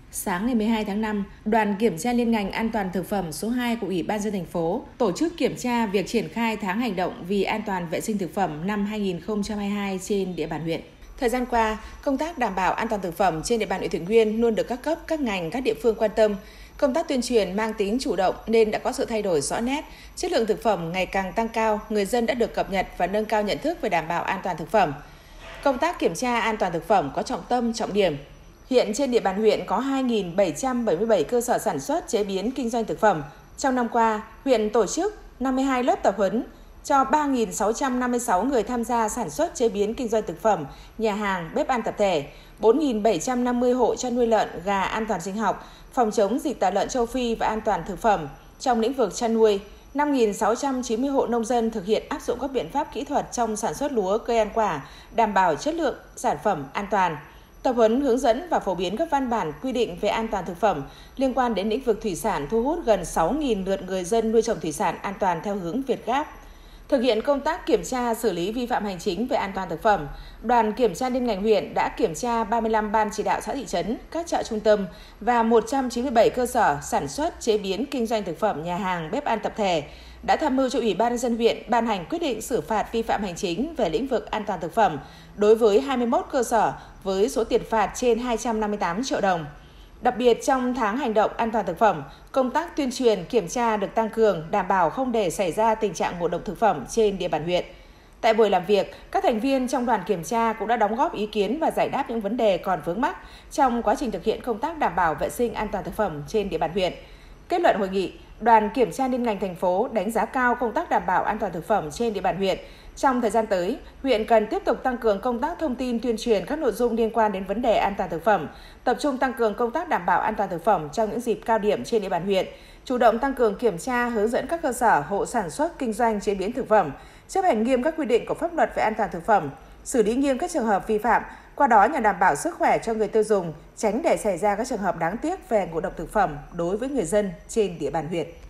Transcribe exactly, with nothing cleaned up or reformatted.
Sáng ngày mười hai tháng năm, đoàn kiểm tra liên ngành an toàn thực phẩm số hai của Ủy ban nhân dân thành phố tổ chức kiểm tra việc triển khai tháng hành động vì an toàn vệ sinh thực phẩm năm hai nghìn không trăm hai mươi hai trên địa bàn huyện. Thời gian qua, công tác đảm bảo an toàn thực phẩm trên địa bàn huyện Thủy Nguyên luôn được các cấp, các ngành, các địa phương quan tâm. Công tác tuyên truyền mang tính chủ động nên đã có sự thay đổi rõ nét, chất lượng thực phẩm ngày càng tăng cao, người dân đã được cập nhật và nâng cao nhận thức về đảm bảo an toàn thực phẩm. Công tác kiểm tra an toàn thực phẩm có trọng tâm, trọng điểm. Hiện trên địa bàn huyện có hai nghìn bảy trăm bảy mươi bảy cơ sở sản xuất, chế biến, kinh doanh thực phẩm. Trong năm qua, huyện tổ chức năm mươi hai lớp tập huấn cho ba nghìn sáu trăm năm mươi sáu người tham gia sản xuất, chế biến, kinh doanh thực phẩm, nhà hàng, bếp ăn tập thể, bốn nghìn bảy trăm năm mươi hộ chăn nuôi lợn, gà an toàn sinh học, phòng chống dịch tả lợn châu Phi và an toàn thực phẩm trong lĩnh vực chăn nuôi. năm nghìn sáu trăm chín mươi hộ nông dân thực hiện áp dụng các biện pháp kỹ thuật trong sản xuất lúa, cây ăn quả, đảm bảo chất lượng sản phẩm an toàn. Tập huấn hướng dẫn và phổ biến các văn bản quy định về an toàn thực phẩm liên quan đến lĩnh vực thủy sản thu hút gần sáu nghìn lượt người dân nuôi trồng thủy sản an toàn theo hướng Việt Gáp. Thực hiện công tác kiểm tra xử lý vi phạm hành chính về an toàn thực phẩm, đoàn kiểm tra liên ngành huyện đã kiểm tra ba mươi lăm ban chỉ đạo xã thị trấn, các chợ trung tâm và một trăm chín mươi bảy cơ sở sản xuất, chế biến, kinh doanh thực phẩm, nhà hàng, bếp ăn tập thể, đã tham mưu cho Ủy ban nhân dân huyện ban hành quyết định xử phạt vi phạm hành chính về lĩnh vực an toàn thực phẩm đối với hai mươi mốt cơ sở với số tiền phạt trên hai trăm năm mươi tám triệu đồng. Đặc biệt trong tháng hành động an toàn thực phẩm, công tác tuyên truyền, kiểm tra được tăng cường, đảm bảo không để xảy ra tình trạng ngộ độc thực phẩm trên địa bàn huyện. Tại buổi làm việc, các thành viên trong đoàn kiểm tra cũng đã đóng góp ý kiến và giải đáp những vấn đề còn vướng mắc trong quá trình thực hiện công tác đảm bảo vệ sinh an toàn thực phẩm trên địa bàn huyện. Kết luận hội nghị, đoàn kiểm tra liên ngành thành phố đánh giá cao công tác đảm bảo an toàn thực phẩm trên địa bàn huyện. Trong thời gian tới, huyện cần tiếp tục tăng cường công tác thông tin tuyên truyền các nội dung liên quan đến vấn đề an toàn thực phẩm, tập trung tăng cường công tác đảm bảo an toàn thực phẩm trong những dịp cao điểm trên địa bàn huyện, chủ động tăng cường kiểm tra, hướng dẫn các cơ sở, hộ sản xuất, kinh doanh, chế biến thực phẩm, chấp hành nghiêm các quy định của pháp luật về an toàn thực phẩm, xử lý nghiêm các trường hợp vi phạm, qua đó nhằm đảm bảo sức khỏe cho người tiêu dùng, tránh để xảy ra các trường hợp đáng tiếc về ngộ độc thực phẩm đối với người dân trên địa bàn huyện.